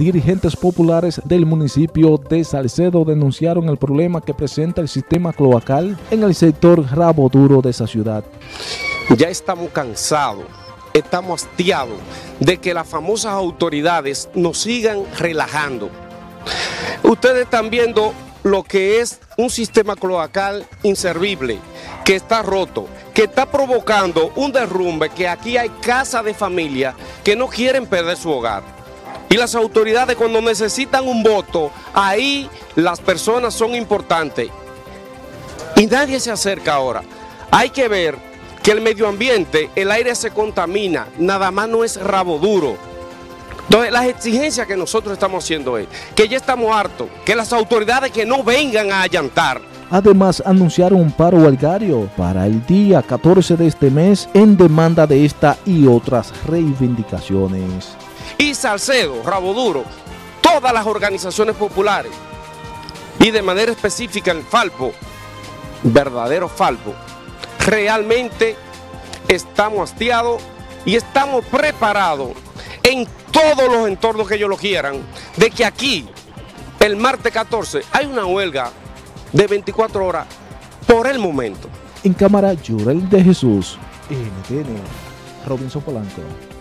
dirigentes populares del municipio de Salcedo denunciaron el problema que presenta el sistema cloacal en el sector Rabo Duro de esa ciudad. Ya estamos cansados, estamos hastiados de que las famosas autoridades nos sigan relajando. Ustedes están viendo lo que es un sistema cloacal inservible, que está roto, que está provocando un derrumbe, que aquí hay casas de familia que no quieren perder su hogar. Y las autoridades, cuando necesitan un voto, ahí las personas son importantes. Y nadie se acerca ahora. Hay que ver que el medio ambiente, el aire se contamina, nada más no es Rabo Duro. Entonces, las exigencias que nosotros estamos haciendo es que ya estamos hartos, que las autoridades que no vengan a allantar. Además, anunciaron un paro huelgario para el día 14 de este mes en demanda de esta y otras reivindicaciones. Y Salcedo, Rabo Duro, todas las organizaciones populares y de manera específica el Falpo, verdadero Falpo, realmente estamos hastiados y estamos preparados en todos los entornos que ellos lo quieran, de que aquí, el martes 14, hay una huelga de 24 horas por el momento. En cámara, Yurel de Jesús, NTN, Robinson Polanco.